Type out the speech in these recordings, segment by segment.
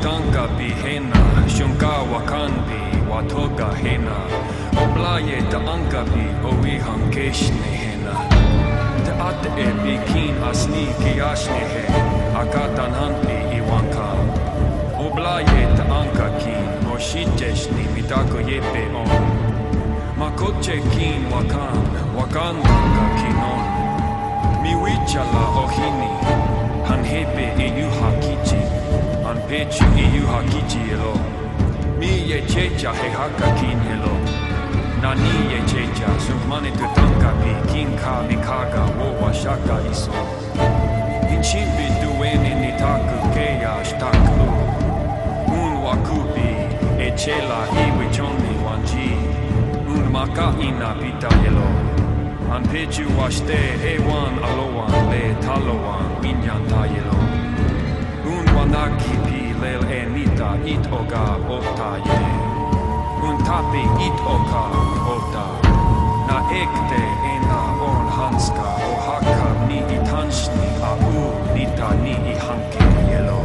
tanka pi hena, shunka wakanbi, watoga hena. Oblaye ta anka pi, oihan keshne hena. Te ate e pi kin asni ki ashne he, akatan hanpi iwanka. Oblaye ta anka kin, moshiteshni mitako yepe on. Makoche kin wakan tanka kinon. Miwichala ohini, hanhepe iyuha kichi, hanpechu iyuha kichi elo. Mi ye checha he haka kin elo. Nani ye checha, sumane tu tanka pi kinka mikaga wo washaka iso. Inchimbi duene nitaku keya shtaku. Un wakupi, e chela iwi choni wanji. Un maka ina pita elo. Anpechu washte ewan alowan le talowan inyan tayelo. Un wanaki pi lel enita it oga otaye. Un tapi it oka ota. Na ekte ena on hanska o haka ni itanshni au nita ni ihanke yelo.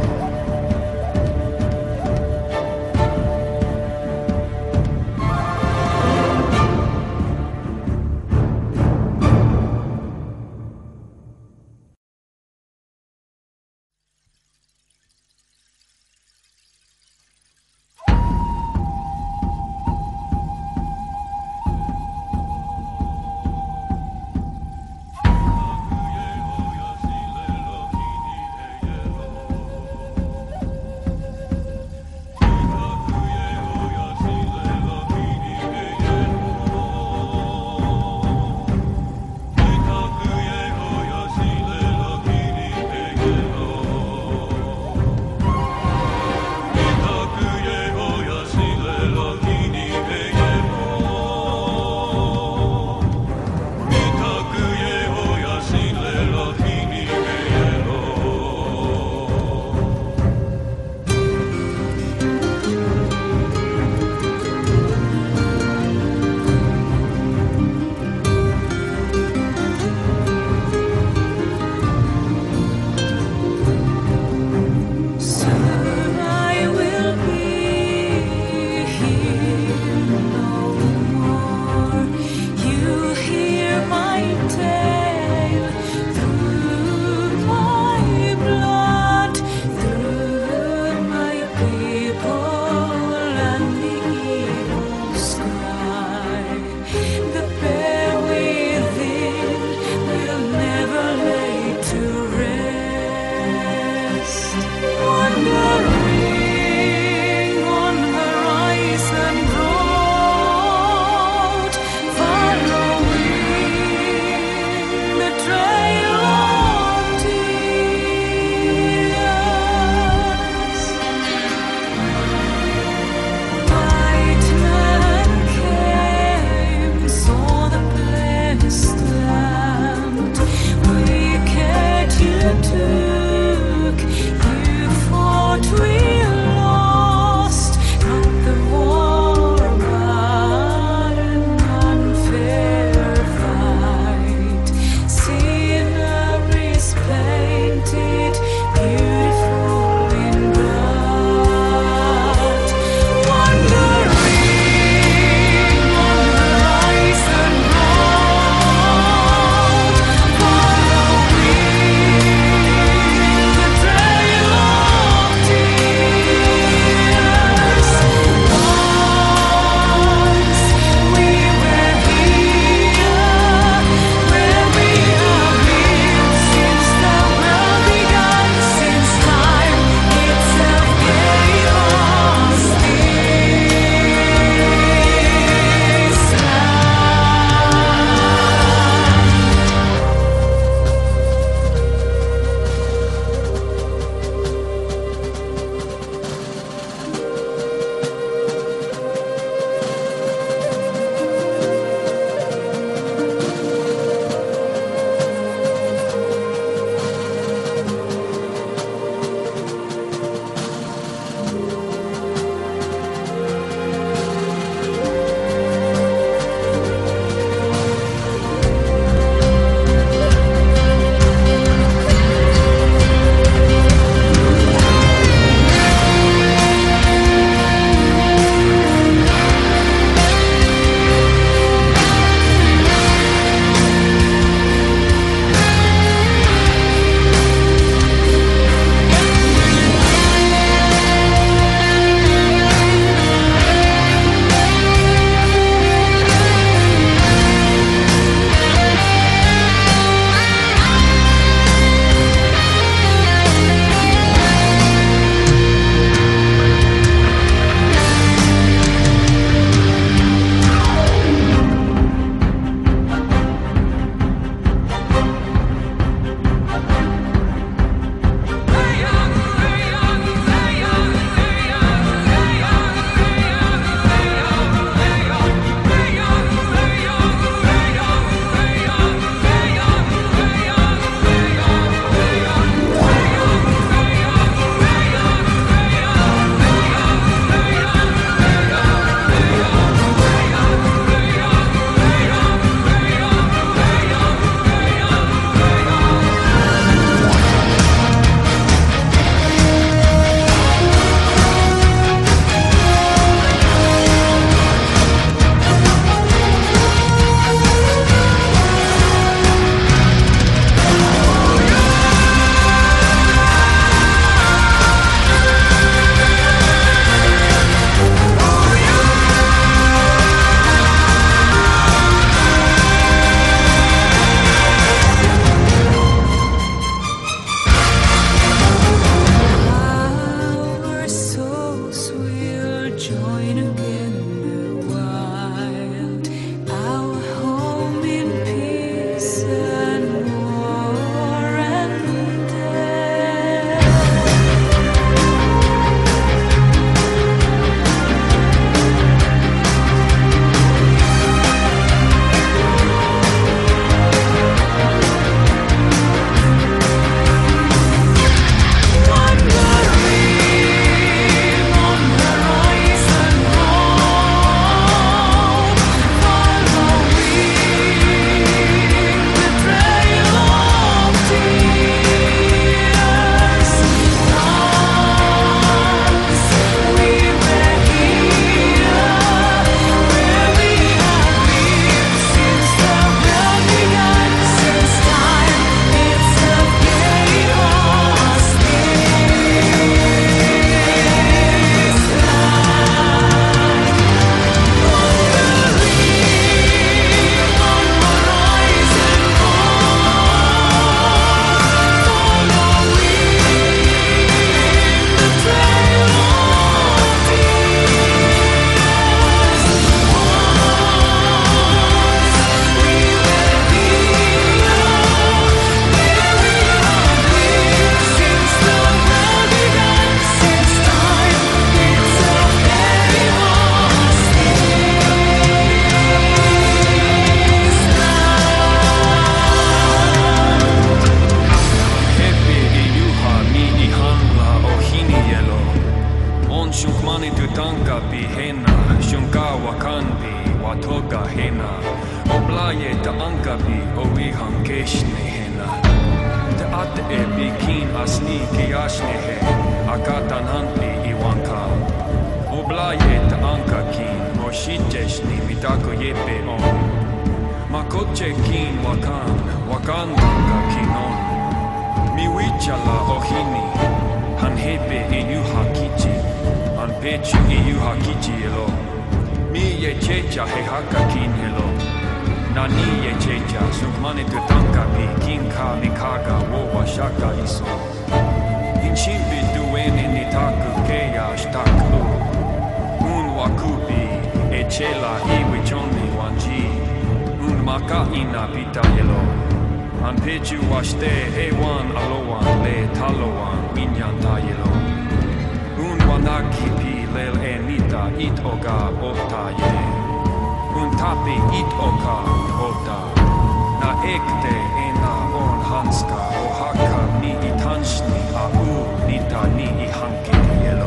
keshnehena. Te ate e bikin asni kiashnehe, akatan hanti iwanka. Oblaye te anka kin, moshiteshni mitako yepe on. Makoche kin wakan wanka kinon. Miwichala ohini, hanhepe iyuha kichi, hanpechu iyuha kichi elo. Mi ye checha he haka kin elo. Nani ye checha, sukmane tu tanka pi kinka mikaga wowa shaka iso. Inchimbi duene nitaku keya shtaku. Un wakupi, e chela iwichoni wanji. Un maka ina pita yelo. Anpechu washte ewan alowan le talowan winyanta yelo. Un wanaki pi lel enita it oga ota ye. Un tapi it oka ota. Na ekte ena on hanska o haka ni itanshni a u nita ni ihanki yelo.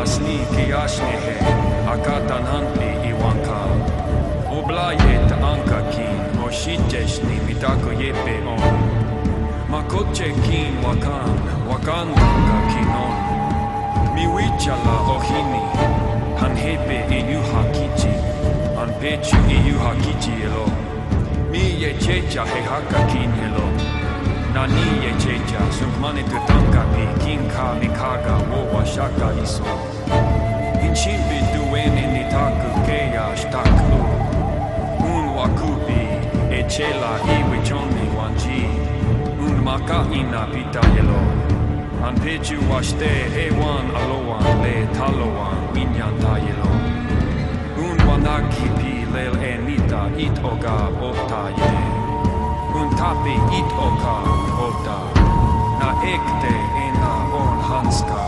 asni ki ashnehe akatan hanpi iwanka oblaye ta anka kin oshijesh ni mitako yepe on makoche kin wakanda kinon miwichala ohini hanhepe iyuha kichi anpechu iyuha kichi elo mi ye checha he haka kin elo nani ye checha sunkmane tutanka pi kinka mikaga wo washaka iso inchimbi duene nitaku keya shtaku un wakupi echela iwe choni wanji un maka ina pita yelo anpechu washte ewan alowan le talowan winyanta yelo un wanaki pi lel enita it oga ota ye un tapi it oka ota na ekte ena on hanska